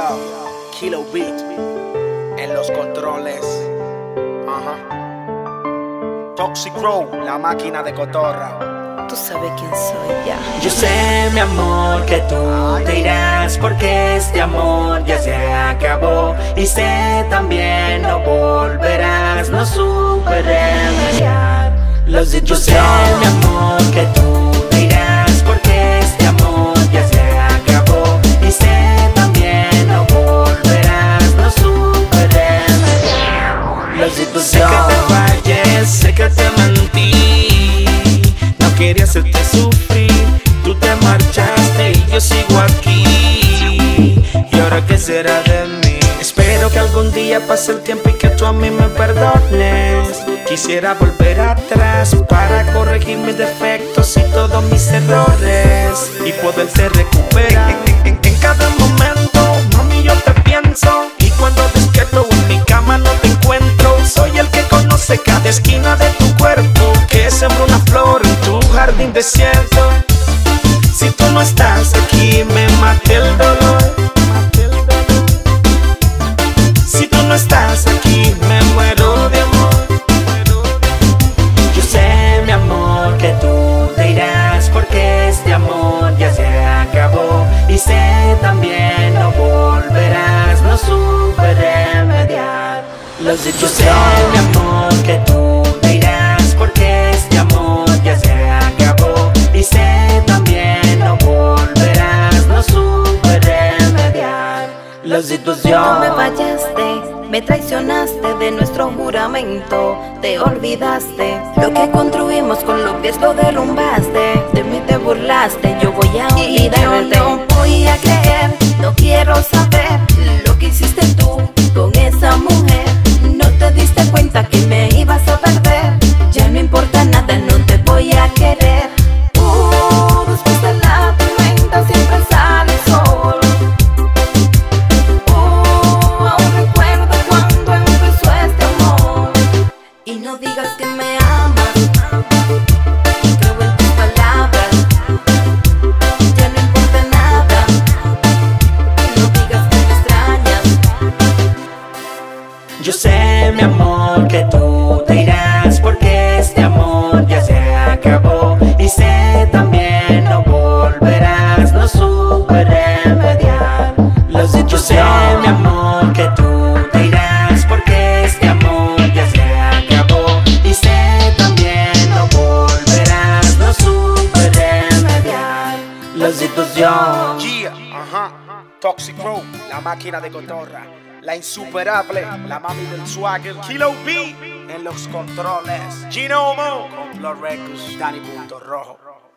Kilo Beat en los controles. Toxic Row, la máquina de cotorra. Tú sabes quién soy ya. Yo sé, mi amor, que tú te irás porque este amor ya se acabó. Y sé también no volverás, no supe remediar los dichos. Yo sé, mi amor, que tú te irás porque este amor ya se acabó. Y sé también no volverás, no supe remediar los dichos. Sé que te fallé, sé que te mentí, no quería hacerte sufrir. Tú te marchaste y yo sigo aquí. ¿Y ahora qué será de mí? Espero que algún día pase el tiempo y que tú a mí me perdones. Quisiera volver atrás para corregir mis defectos y todos mis errores y poderte recuperar. En cada momento, mami, yo te pienso. Y cuando despierto en mi cama no te encuentro. Soy el que conoce cada esquina de tu cuerpo, que sembró una flor en tu jardín desierto. Si tú no estás aquí me mata el dolor. Si tú no estás aquí me muero de amor. Yo sé, mi amor, que tú te irás porque este amor ya se acabó. Y sé también no volverás, no supe remediar los dichos. Yo sé, mi amor, que tú te irás porque este amor ya se acabó. Y sé también no volverás, no supe remediar la situación. Tú me fallaste, me traicionaste de nuestro juramento. Te olvidaste lo que construimos, con los pies lo derrumbaste. De mí te burlaste, yo voy a olvidarte. Yo no voy a creer, no quiero saber lo que hiciste tú con esa mujer. No te diste cuenta que me ibas a perder. Ya no importa nada, no te voy a querer. Después de la tormenta siempre sale el sol. Aún recuerdo cuando empezó este amor. Y no digas que me amas, creo en tus palabras. Ya no importa nada, no digas que me extrañas. Yo sé, mi amor, que tú te irás porque este amor ya se acabó. Y sé también no volverás, no supe remediar los dichos. Yo sé, mi amor, que tú te irás porque este amor ya se acabó. Y sé también no volverás, no supe remediar la situación. Toxic Row, la máquina de cotorra. La insuperable, la mami del swagger. Kilo B en los controles. Gino Mo con Blood Records, Danny Punto Rojo.